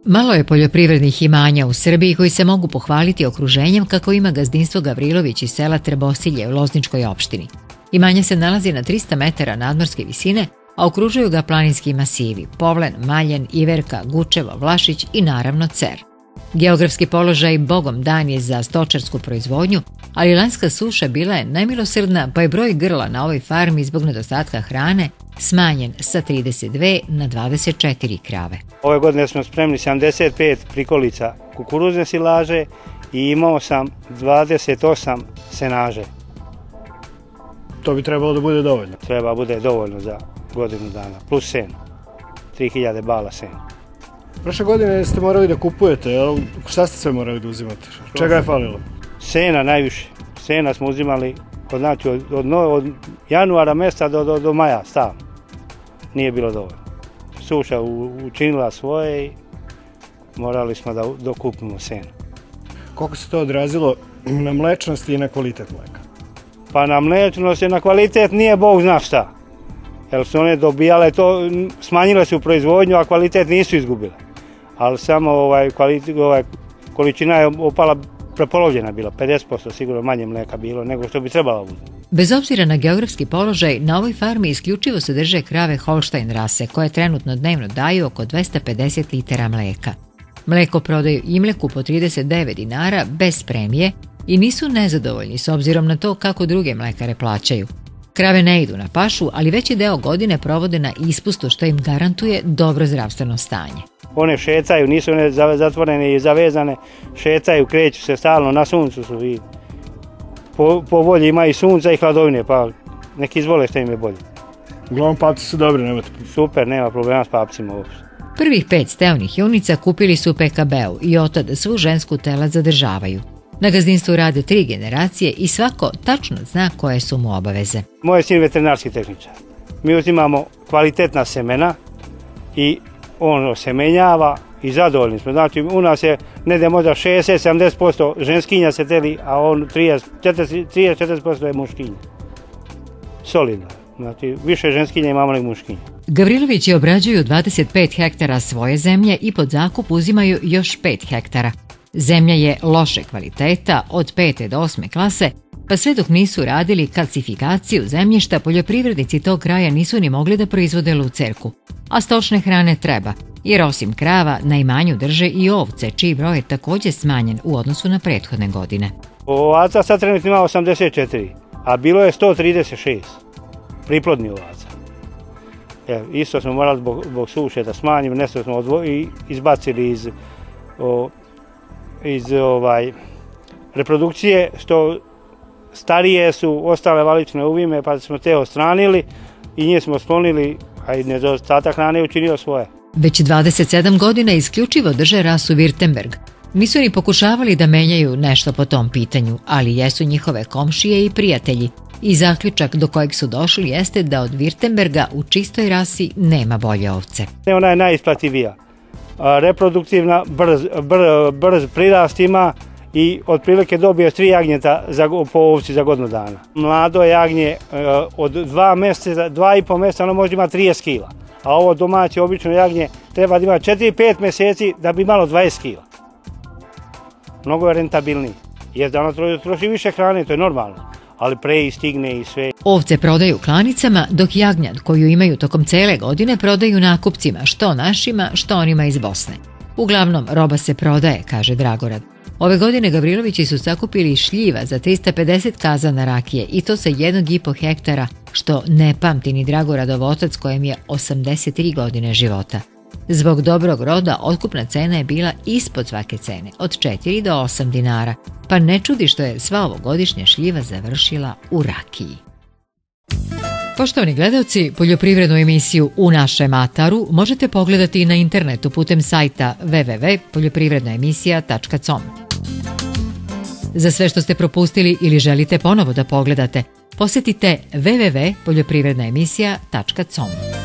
Malo je poljoprivrednih imanja u Srbiji koji se mogu pohvaliti okruženjem kako ima gazdinstvo Gavrilović iz sela Trbosilje u Lozničkoj opštini. Imanje se nalazi na 300 metara nadmorske visine, a okružuju ga planinski masivi Povlen, Maljen, Iverka, Gučevo, Vlašić i naravno Cer. Geografski položaj bogom dan je za stočarsku proizvodnju, ali lanjska suša bila je nemilosrdna, pa je broj grla na ovoj farmi zbog nedostatka hrane smanjen sa 32 na 24 krave. Ove godine smo spremni 75 prikolica kukuruzne silaže i imao sam 28 senaže. To bi trebalo da bude dovoljno? Treba bude dovoljno za godinu dana, plus seno. 3000 bala sena. Prošle godine ste morali da kupujete, šta ste sve morali da uzimate? Čega je falilo? Sena najviše. Sena smo uzimali od januara mjeseca do maja stavno. Nije bilo dovoljno. Suša učinila svoje i morali smo da dokupimo seno. Koliko se to odrazilo na mlečnost i na kvalitet mleka? Pa na mlečnost i na kvalitet nije Bog zna šta. Jer su one dobijale to, smanjile su proizvodnju, a kvalitet nisu izgubile. Ali samo količina je opala, prepolovljena bila, 50% sigurno manje mleka bilo nego što bi trebalo biti. Bez obzira na geografski položaj, na ovoj farmi isključivo se drže krave Holstein rase, koje trenutno dnevno daju oko 250 litara mleka. Mleko prodaju Imleku po 39 dinara bez premije i nisu nezadovoljni s obzirom na to kako druge mlekare plaćaju. Krave ne idu na pašu, ali veći deo godine provode na ispustu, što im garantuje dobro zdravstveno stanje. One šetaju, nisu one zatvorene i zavezane, šetaju, kreću se stalno, na suncu su i po volji ima i sunca i hladovine, pa neki izvole što im je bolje. Uglavnom papci su dobri, nemate? Super, nema problema s papcima uopšte. Prvih 5 steonih junica kupili su u PKB-u i od tada svu žensku telad zadržavaju. Na gazdinstvu rade 3 generacije i svako tačno zna koje su mu obaveze. Moj sin je veterinarski tehničar. Mi uzimamo kvalitetna semena i on semenjava i zadovoljni smo. Znači, u nas je negdje možda 60-70% ženskinja se teli, a on 30-40% je muškinja. Solidno. Znači, više ženskinja imamo nego muškinja. Gavrilovići obrađuju 25 hektara svoje zemlje i pod zakup uzimaju još 5 hektara. Zemlja je loše kvaliteta od 5. do 8. klase, pa sve dok nisu radili kalcifikaciju zemljišta, poljoprivrednici tog kraja nisu ni mogli da proizvode lucerku. A stočne hrane treba, jer osim krava na imanju drže i ovce, čiji broj je također smanjen u odnosu na prethodne godine. Ovaca sad trenutno ima 84, a bilo je 136 priplodni ovaca. Isto smo morali zbog suše da smanjimo, nešto smo izbacili iz reprodukcije, što starije su ostale valične uvime, pa smo te odstranili i njih smo sklonili, a i nedostatak hrane je učinio svoje. Već 27 godina isključivo drže rasu Württemberg. Nisu ni pokušavali da menjaju nešto po tom pitanju, ali jesu njihove komšije i prijatelji. I zaključak do kojeg su došli jeste da od Württemberga u čistoj rasi nema bolje ovce. Ona je najisplativija. Reproduktivna, brz prirast ima i otprilike dobije 3 jagnjeta po ovci za godinu dana. Mlado jagnje od 2 mjeseca, 2,5 mjeseca ono može imati 30 kila, a ovo domaće obično jagnje treba da ima 4-5 mjeseci da bi imalo 20 kila. Mnogo je rentabilniji, jer da ono troši više hrane, to je normalno, ali pre stigne i sve. Ovce prodaju klanicama, dok jagnjad koju imaju tokom cele godine prodaju nakupcima, što našima, što onima iz Bosne. Uglavnom, roba se prodaje, kaže Dragorad. Ove godine Gavrilovići su sakupili šljiva za 350 kazana rakije i to sa 1,5 hektara, što ne pamti ni Dragoradov otac kojem je 83 godine života. Zbog dobrog roda otkupna cena je bila ispod svake cene, od 4 do 8 dinara, pa ne čudi što je sva ovogodišnja šljiva završila u rakiji. Poštovani gledalci, poljoprivrednu emisiju U našem ataru možete pogledati i na internetu putem sajta www.poljoprivrednaemisija.com. Za sve što ste propustili ili želite ponovo da pogledate, posjetite www.poljoprivrednaemisija.com.